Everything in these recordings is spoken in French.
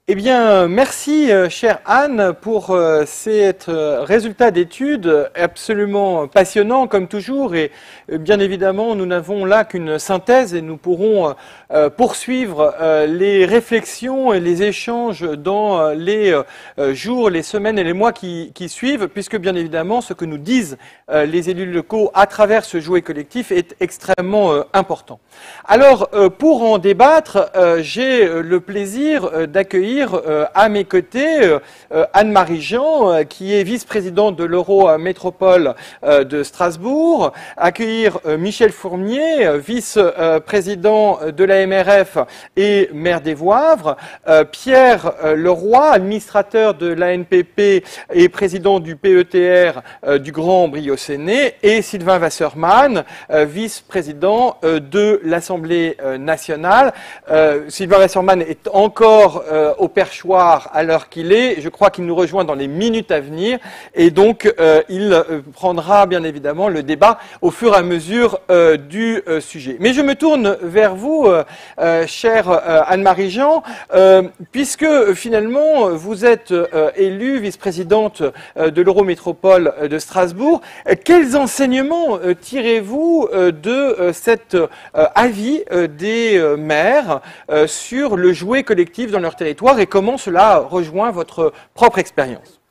Eh bien, merci, chère Anne, pour ces résultats d'études absolument passionnants, comme toujours. Et bien évidemment, nous n'avons là qu'une synthèse et nous pourrons poursuivre les réflexions et les échanges dans les jours, les semaines et les mois qui suivent, puisque bien évidemment, ce que nous disent les élus locaux à travers ce jouet collectif est extrêmement important. Alors, pour en débattre, j'ai le plaisir d'accueillir à mes côtés Anne-Marie Jean, qui est vice-présidente de l'Eurométropole de Strasbourg, accueillir Michel Fournier, vice-président de la MRF et maire des Voivres, Pierre Leroy, administrateur de l'ANPP et président du PETR du Grand Briocéné, et Sylvain Wasserman, vice-président de l'Assemblée nationale. Sylvain Wasserman est encore au perchoir à l'heure qu'il est. Je crois qu'il nous rejoint dans les minutes à venir et donc il prendra bien évidemment le débat au fur et à mesure du sujet. Mais je me tourne vers vous, chère Anne-Marie Jean, puisque finalement vous êtes élue vice-présidente de l'Eurométropole de Strasbourg. Quels enseignements tirez-vous de cet avis des maires sur le jouet collectif dans leur territoire et comment cela rejoint votre propre expérience?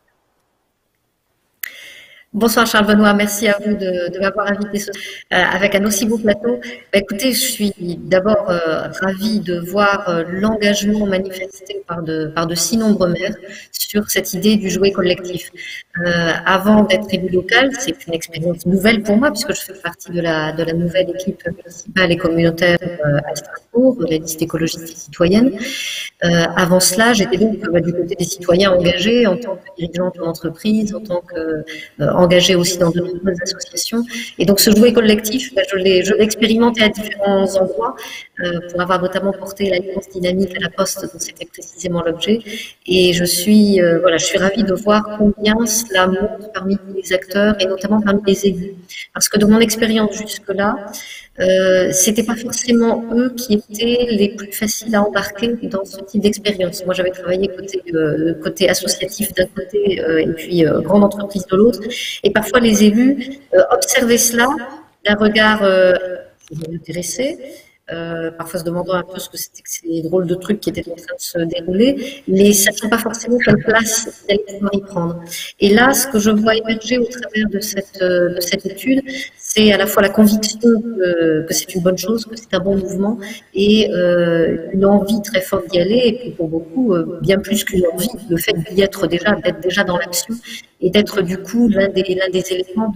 Bonsoir Charles Benoît, merci à vous de m'avoir invité avec un aussi beau plateau. Écoutez, je suis d'abord ravie de voir l'engagement manifesté par de si nombreux maires sur cette idée du jouet collectif. Avant d'être élu local, c'est une expérience nouvelle pour moi puisque je fais partie de la nouvelle équipe municipale et communautaire à Strasbourg, de la liste écologiste et citoyenne. Avant cela, j'étais donc du côté des citoyens engagés en tant que dirigeante d'entreprise, en tant que engagée aussi dans de nombreuses associations. Et donc ce jouet collectif, je l'ai expérimenté à différents endroits pour avoir notamment porté l'Alliance Dynamique à la Poste, dont c'était précisément l'objet. Et je suis ravie de voir combien cela monte parmi les acteurs et notamment parmi les élus. Parce que de mon expérience jusque-là, c'était pas forcément eux qui étaient les plus faciles à embarquer dans ce type d'expérience. Moi, j'avais travaillé côté associatif d'un côté et puis grande entreprise de l'autre. Et parfois, les élus observaient cela d'un regard intéressé, parfois se demandant un peu ce que c'était que ces drôles de trucs qui étaient en train de se dérouler, mais ça ne sait pas forcément quelle place ils allaient pouvoir y prendre. Et là, ce que je vois émerger au travers de cette étude, c'est à la fois la conviction que c'est une bonne chose, que c'est un bon mouvement, et une envie très forte d'y aller, et puis pour beaucoup, bien plus qu'une envie, le fait d'y être déjà, d'être déjà dans l'action, et d'être du coup l'un des éléments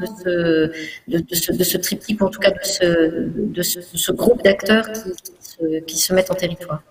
de ce triptyque, en tout cas de ce groupe d'acteurs qui se mettent en territoire.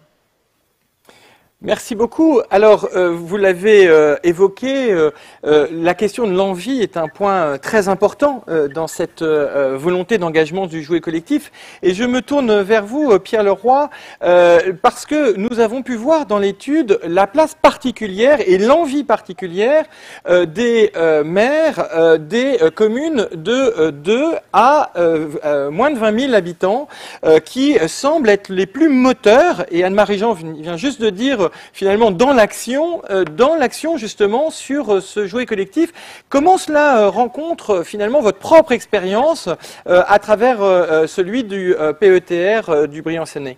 Merci beaucoup. Alors, vous l'avez évoqué, la question de l'envie est un point très important dans cette volonté d'engagement du jouet collectif. Et je me tourne vers vous, Pierre Leroy, parce que nous avons pu voir dans l'étude la place particulière et l'envie particulière des maires des communes de 2 à moins de 20 000 habitants qui semblent être les plus moteurs. Et Anne-Marie Jean vient juste de dire finalement dans l'action justement sur ce jouet collectif. Comment cela rencontre finalement votre propre expérience à travers celui du PETR du Briançonnais?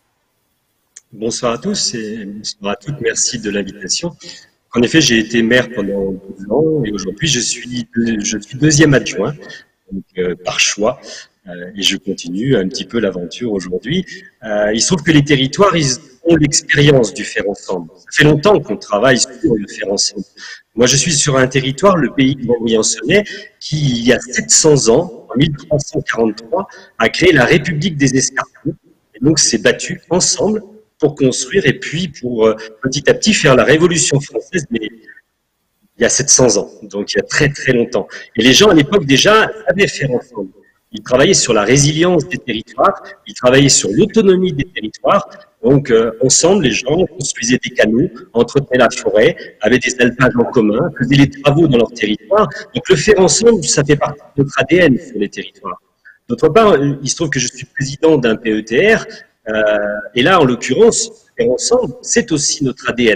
Bonsoir à tous et bonsoir à toutes, merci de l'invitation. En effet, j'ai été maire pendant 12 ans et aujourd'hui je suis deuxième adjoint, donc, par choix. Et je continue un petit peu l'aventure aujourd'hui. Il se trouve que les territoires, ils ont l'expérience du faire ensemble. Ça fait longtemps qu'on travaille sur le faire ensemble. Moi, je suis sur un territoire, le pays de Briançonnais, qui, il y a 700 ans, en 1343, a créé la République des Escarpins. Et donc, s'est battu ensemble pour construire et puis pour petit à petit faire la Révolution française, mais il y a 700 ans, donc il y a très très longtemps. Et les gens à l'époque déjà savaient faire ensemble. Ils travaillaient sur la résilience des territoires, ils travaillaient sur l'autonomie des territoires. Donc, ensemble, les gens construisaient des canaux, entretenaient la forêt, avaient des alpages en commun, faisaient les travaux dans leur territoire. Donc, le faire ensemble, ça fait partie de notre ADN sur les territoires. D'autre part, il se trouve que je suis président d'un PETR, et là, en l'occurrence, faire ensemble, c'est aussi notre ADN.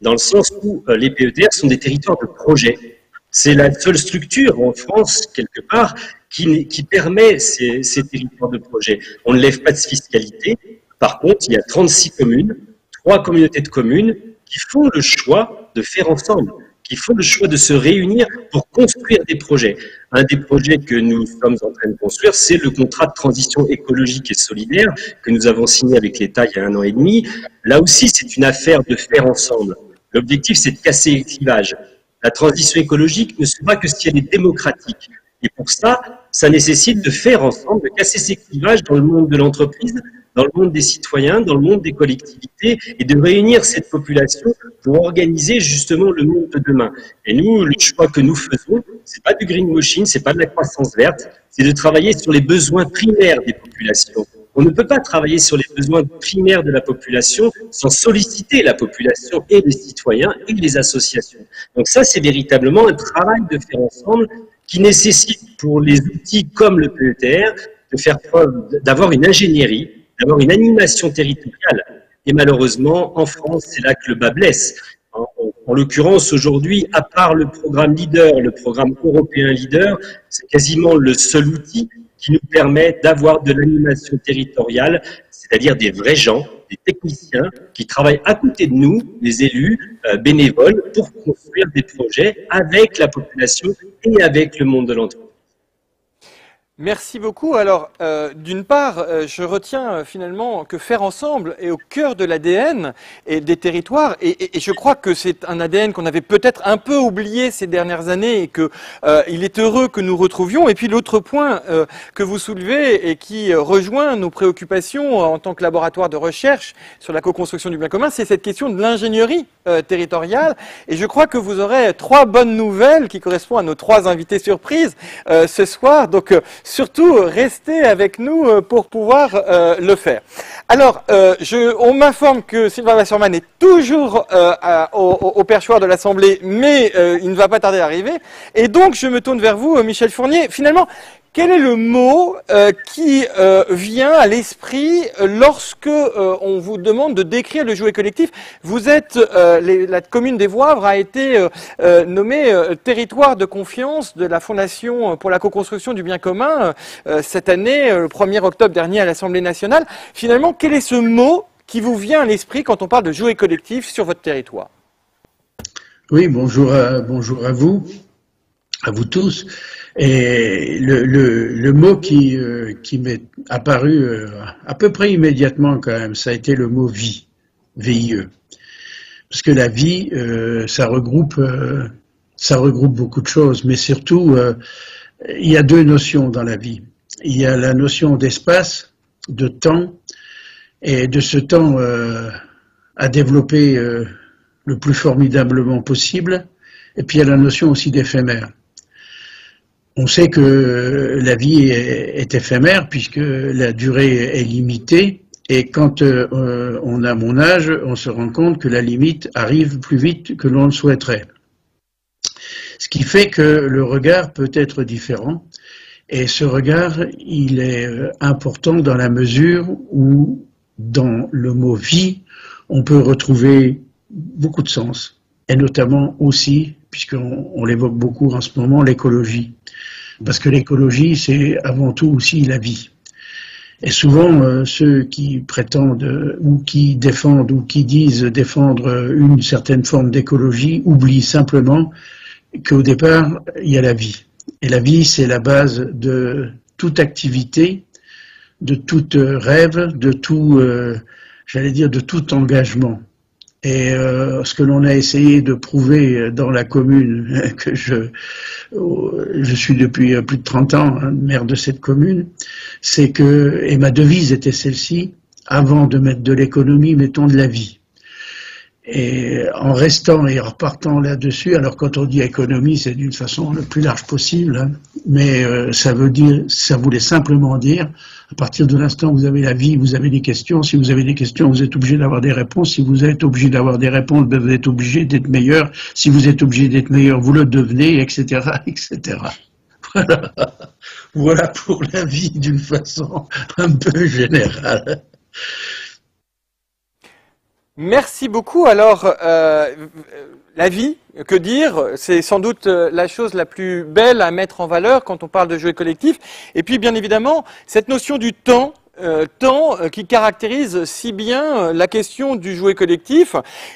dans le sens où les PETR sont des territoires de projet. C'est la seule structure en France, quelque part, qui permet ces territoires de projet. On ne lève pas de fiscalité. Par contre, il y a 36 communes, 3 communautés de communes qui font le choix de faire ensemble, qui font le choix de se réunir pour construire des projets. Un des projets que nous sommes en train de construire, c'est le contrat de transition écologique et solidaire que nous avons signé avec l'État il y a 1 an et demi. Là aussi, c'est une affaire de faire ensemble. L'objectif, c'est de casser les clivages. La transition écologique ne sera que si elle est démocratique. Et pour ça, ça nécessite de faire ensemble, de casser ces clivages dans le monde de l'entreprise, dans le monde des citoyens, dans le monde des collectivités, et de réunir cette population pour organiser justement le monde de demain. Et nous, le choix que nous faisons, c'est pas du greenwashing, c'est pas de la croissance verte, c'est de travailler sur les besoins primaires des populations. On ne peut pas travailler sur les besoins primaires de la population sans solliciter la population et les citoyens et les associations. Donc ça, c'est véritablement un travail de faire ensemble qui nécessite pour les outils comme le PETR de faire preuve d'avoir une ingénierie, d'avoir une animation territoriale. Et malheureusement, en France, c'est là que le bas blesse. En l'occurrence, aujourd'hui, à part le programme LEADER, le programme européen LEADER, c'est quasiment le seul outil qui nous permet d'avoir de l'animation territoriale, c'est-à-dire des vrais gens, des techniciens qui travaillent à côté de nous, les élus, bénévoles, pour construire des projets avec la population et avec le monde de l'entreprise. Merci beaucoup. Alors, d'une part, je retiens finalement que faire ensemble est au cœur de l'ADN et des territoires, et je crois que c'est un ADN qu'on avait peut-être un peu oublié ces dernières années et que il est heureux que nous retrouvions. Et puis l'autre point que vous soulevez et qui rejoint nos préoccupations en tant que laboratoire de recherche sur la co-construction du bien commun, c'est cette question de l'ingénierie territoriale. Et je crois que vous aurez 3 bonnes nouvelles qui correspondent à nos 3 invités surprises ce soir. Donc surtout, restez avec nous pour pouvoir le faire. Alors, on m'informe que Sylvain Wasserman est toujours au perchoir de l'Assemblée, mais il ne va pas tarder à arriver. Et donc, je me tourne vers vous, Michel Fournier. Finalement, quel est le mot qui vient à l'esprit lorsque on vous demande de décrire le jouet collectif? Vous êtes, la commune des Voivres a été nommée territoire de confiance de la Fondation pour la co-construction du bien commun cette année, le 1er octobre dernier à l'Assemblée nationale. Finalement, quel est ce mot qui vous vient à l'esprit quand on parle de jouet collectif sur votre territoire? Oui, bonjour à vous tous. Et le mot qui m'est apparu à peu près immédiatement quand même, ça a été le mot vie, VIE. Parce que la vie, ça regroupe beaucoup de choses, mais surtout, il y a 2 notions dans la vie. Il y a la notion d'espace, de temps, et de ce temps à développer le plus formidablement possible, et puis il y a la notion aussi d'éphémère. On sait que la vie est éphémère puisque la durée est limitée et quand on a mon âge, on se rend compte que la limite arrive plus vite que l'on le souhaiterait. Ce qui fait que le regard peut être différent et ce regard, il est important dans la mesure où dans le mot vie, on peut retrouver beaucoup de sens et notamment aussi, puisqu'on l'évoque beaucoup en ce moment, l'écologie. Parce que l'écologie, c'est avant tout aussi la vie. Et souvent, ceux qui prétendent ou qui défendent ou qui disent défendre une certaine forme d'écologie oublient simplement qu'au départ, il y a la vie. Et la vie, c'est la base de toute activité, de tout rêve, de tout, j'allais dire, de tout engagement. Et ce que l'on a essayé de prouver dans la commune, que je suis depuis plus de 30 ans maire de cette commune, c'est que, et ma devise était celle-ci, avant de mettre de l'économie, mettons de la vie. Et en restant et en repartant là-dessus, alors quand on dit économie, c'est d'une façon la plus large possible, hein, mais ça voulait simplement dire, à partir de l'instant où vous avez la vie, vous avez des questions. Si vous avez des questions, vous êtes obligé d'avoir des réponses. Si vous êtes obligé d'avoir des réponses, vous êtes obligé d'être meilleur. Si vous êtes obligé d'être meilleur, vous le devenez, etc., etc. Voilà. Voilà pour la vie d'une façon un peu générale. Merci beaucoup. Alors, la vie, que dire? C'est sans doute la chose la plus belle à mettre en valeur quand on parle de jouer collectif. Et puis, bien évidemment, cette notion du temps qui caractérise si bien la question du jouet collectif.